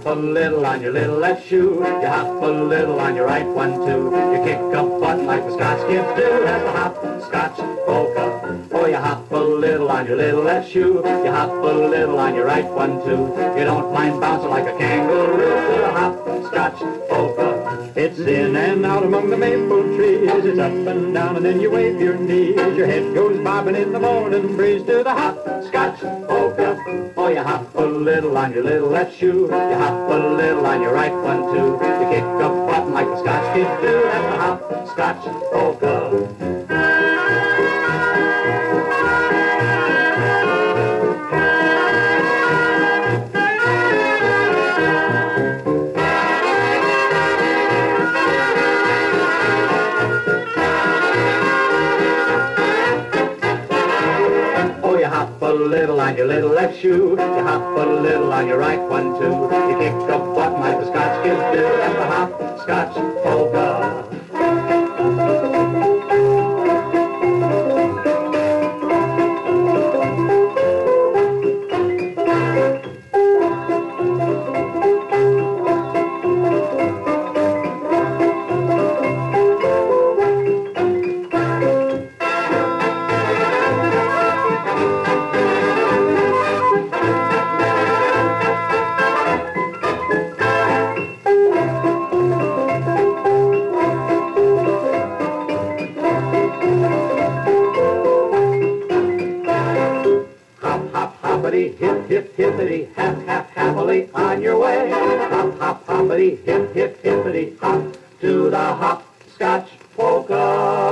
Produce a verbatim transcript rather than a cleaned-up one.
a little on your little left shoe. You hop a little on your right one too. You kick a butt like the Scotch kids do. That's a hopscotch polka. Oh, you hop a little on your little left shoe. You hop a little on your right one too. You don't mind bouncing like a kangaroo to the hopscotch polka. It's in and out among the maple trees. It's up and down and then you wave your knees. Your head goes bobbing in the morning breeze to the hopscotch polka. Oh, you hop a little on your little left shoe. You hop a little on your right one too. You kick a button like the Scotch kids do. That's the hopscotch polka. Hop a little on your little left shoe. You hop a little on your right one too. You kick a button like the Scotch kids do. That's the hopscotch polka. Hip, hip, hippity, hap, hap, happily on your way. Hop, hop, hoppity, hip, hip, hippity, hop to the hopscotch polka.